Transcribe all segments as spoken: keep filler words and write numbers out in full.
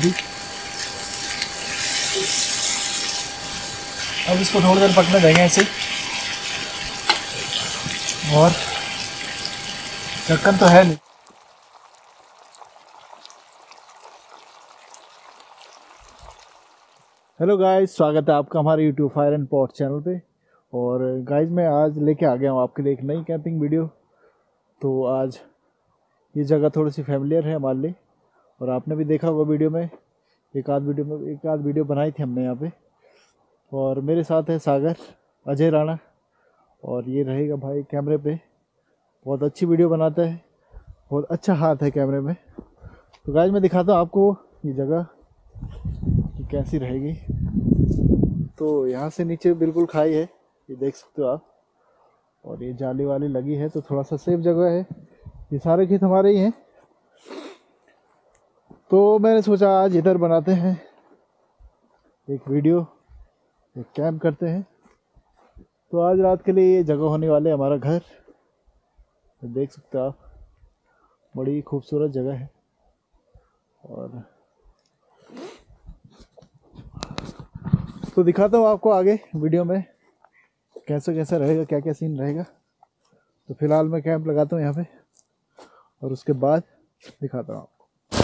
अभी अब इसको थोड़ी देर पकने देंगे ऐसे, और ढक्कन तो है नहीं। हेलो गाइस, स्वागत है आपका हमारे YouTube fire and pot channel पे। और गाइस मैं आज लेके आ गया हूँ आपके लिए एक नई कैंपिंग वीडियो। तो आज ये जगह थोड़ी सी फैमिलियर है हमारे लिए, और आपने भी देखा होगा वीडियो में, एक आध वीडियो में एक आध वीडियो बनाई थी हमने यहाँ पे। और मेरे साथ है सागर, अजय राणा, और ये रहेगा भाई कैमरे पे। बहुत अच्छी वीडियो बनाता है, बहुत अच्छा हाथ है कैमरे में। तो गाइस मैं दिखाता हूँ आपको ये जगह कि कैसी रहेगी। तो यहाँ से नीचे बिल्कुल खाई है, ये देख सकते हो आप, और ये जाली वाली लगी है, तो थोड़ा सा सेफ जगह है। ये सारे खेत हमारे ही हैं, तो मैंने सोचा आज इधर बनाते हैं एक वीडियो, एक कैंप करते हैं। तो आज रात के लिए ये जगह होने वाले हमारा घर, देख सकते हो आप, बड़ी खूबसूरत जगह है। और तो दिखाता हूँ आपको आगे वीडियो में कैसे कैसा रहेगा, क्या क्या सीन रहेगा। तो फिलहाल मैं कैंप लगाता हूँ यहाँ पे, और उसके बाद दिखाता हूँ आपको।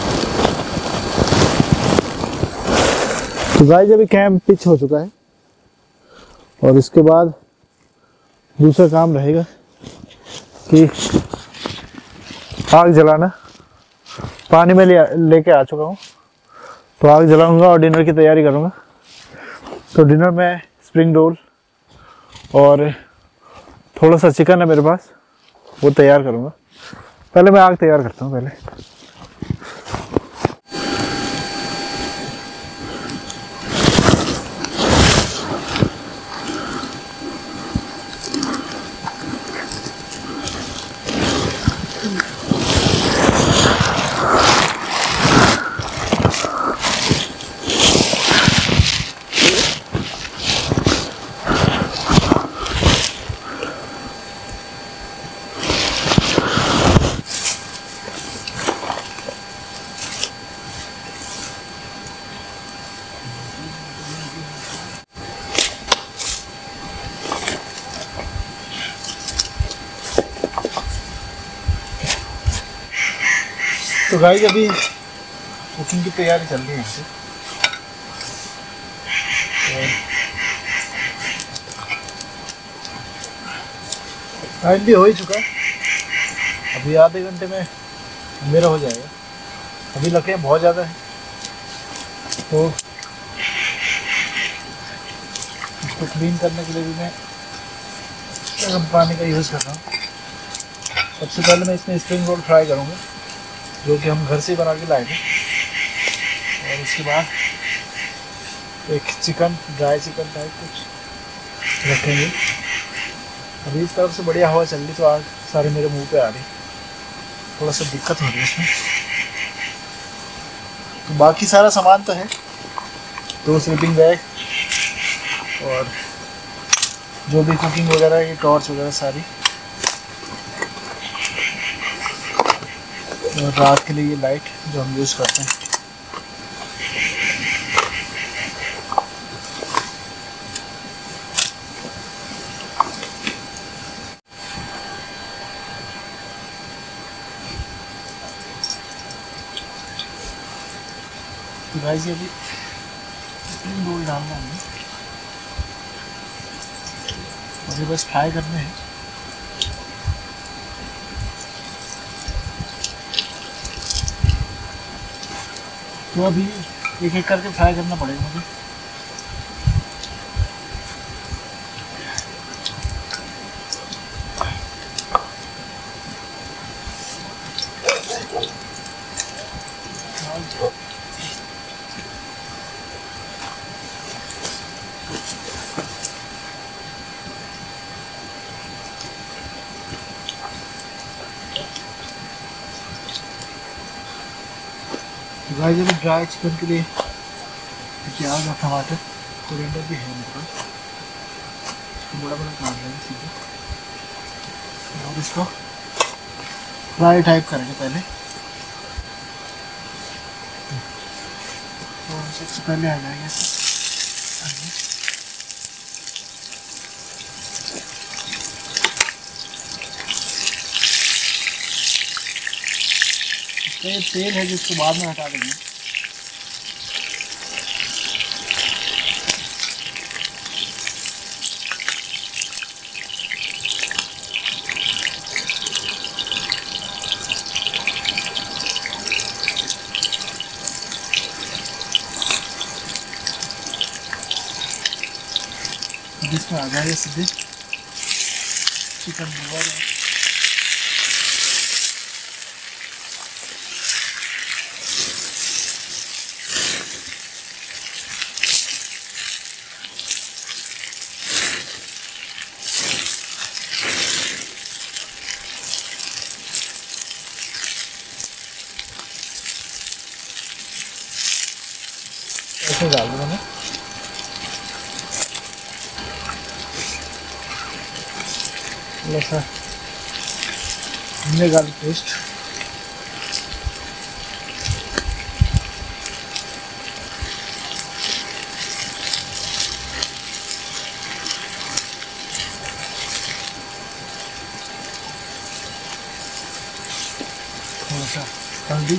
तो गाइस अभी कैंप पिच हो चुका है, और इसके बाद दूसरा काम रहेगा कि आग जलाना। पानी में ले लेके आ चुका हूँ, तो आग जलाऊंगा और डिनर की तैयारी करूँगा। तो डिनर में स्प्रिंग रोल और थोड़ा सा चिकन है मेरे पास, वो तैयार करूँगा। पहले मैं आग तैयार करता हूँ पहले। तो गाइस अभी कुकिंग की तैयारी चल रही है यहाँ पे। टाइम भी हो ही चुका है, अभी आधे घंटे में मेरा हो जाएगा। अभी लकड़ियाँ बहुत ज़्यादा है, तो इसको क्लीन करने के लिए भी मैं गर्म पानी का यूज़ कर रहा हूँ। सबसे पहले मैं इसमें स्प्रिंग रोल फ्राई करूँगा, जो कि हम घर से ही बना के लाए थे। और उसके बाद एक चिकन, ड्राई चिकन टाइप कुछ रखेंगे। अभी इस तरफ से बढ़िया हवा चल रही, तो आग सारे मेरे मुंह पे आ रही, थोड़ा सा दिक्कत हो रही है इसमें। तो बाकी सारा सामान तो है, दो स्लीपिंग बैग और जो भी कुकिंग वगैरह की टॉर्च वगैरह सारी, और रात के लिए ये लाइट जो हम यूज़ करते हैं। तो गाइस ये भी स्प्रिंग रोल डालना है, मुझे बस फ्राई करने हैं। तो अभी एक एक करके फ्राई करना पड़ेगा मुझे। गाइस अभी ड्राई चिकन के लिए प्याज और टमाटर, कोरिएंडर भी है मेरे पास, इसको बड़ा बड़ा काट लेंगे सीधे, और इसको फ्राई टाइप करेंगे पहले। सबसे पहले आ जाएगा ये तेल है जिसको बाद में हटा देंगे। इसमें आ जाएगा सीधे चिकन लिवर ऐसे डाल दूँगा मैं। थोड़ा सा जिंजर गार्लिक पेस्ट, थोड़ा सा हल्दी,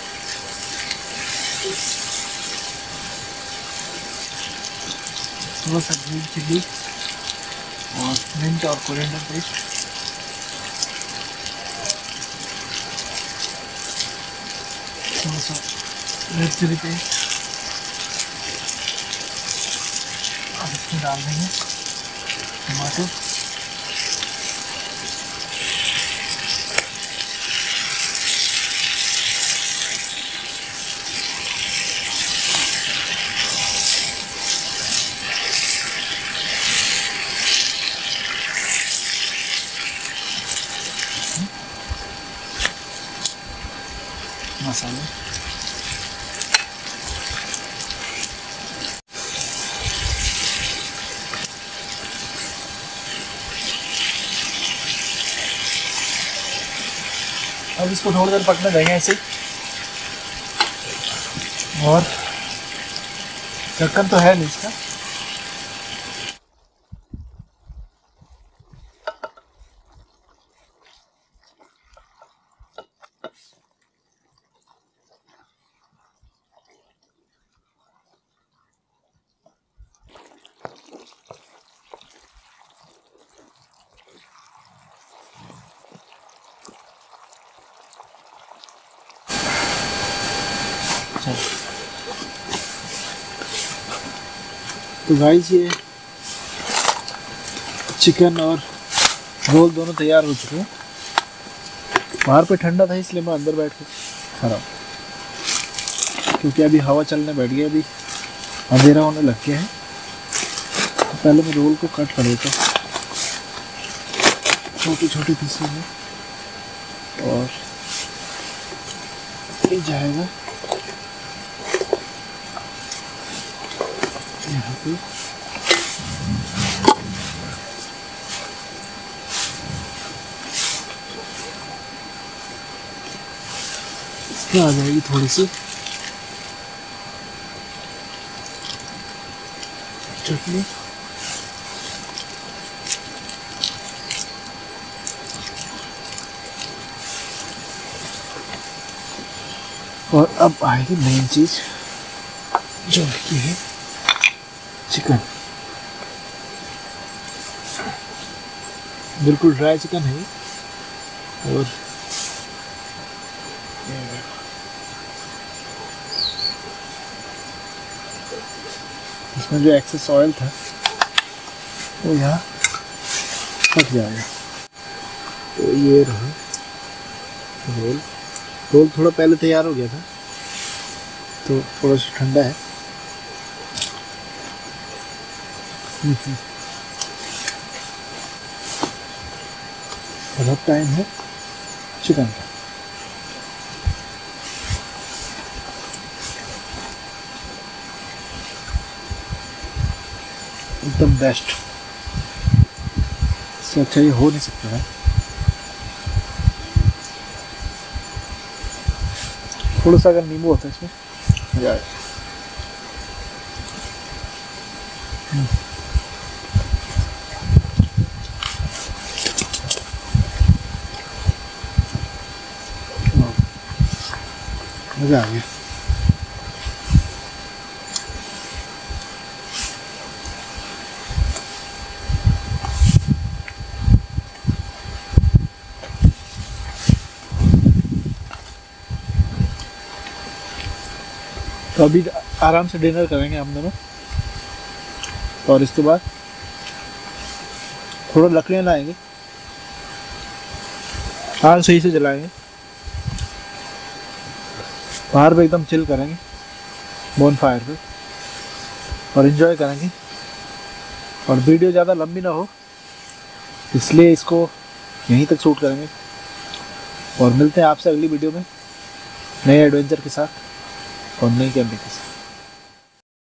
थोड़ा सा ग्रीन चिली और मिंट और कोरिएंडर पेस्ट, थोड़ा सा रेड चिली पेस्ट और इसमें डाल देंगे टमाटर, मसाले, अब इसको थोड़ी देर पकने देंगे ऐसे। और ढक्कन तो है नहीं इसका। तो गाइस ये चिकन और रोल दोनों तैयार हो चुके हैं। बाहर पे ठंडा था इसलिए मैं अंदर बैठ के खा रहा हूँ, क्योंकि अभी हवा चलने बैठ गई, अभी अंधेरा होने लग गया है। तो पहले मैं रोल को कट कर देता हूँ छोटे छोटे पीसों में, और ये जाएगा यहाँ पे। इसमें आ जाएगी थोड़ी सी चटनी, और अब आएगी मेन चीज जो की है चिकन। बिल्कुल ड्राई चिकन है, और इसमें जो एक्सेस ऑयल था वो यहाँ फट जाएगा। तो ये रहा रोल। रोल थोड़ा पहले तैयार हो गया था, तो थोड़ा सा ठंडा है। बहुत टाइम है चिकन का। एकदम बेस्ट, इससे अच्छा ये हो नहीं सकता है। थोड़ा सा अगर नींबू होता है इसमें मजा आएगा। मजा आ गया। तो अभी आराम से डिनर करेंगे हम दोनों, और इसके बाद थोड़ा लकड़ियाँ लाएंगे, आग सही से जलाएंगे, बाहर पे एकदम चिल करेंगे बोन फायर पे, और इन्जॉय करेंगे। और वीडियो ज़्यादा लंबी ना हो इसलिए इसको यहीं तक शूट करेंगे, और मिलते हैं आपसे अगली वीडियो में नए एडवेंचर के साथ और नई कैंपिंग के साथ।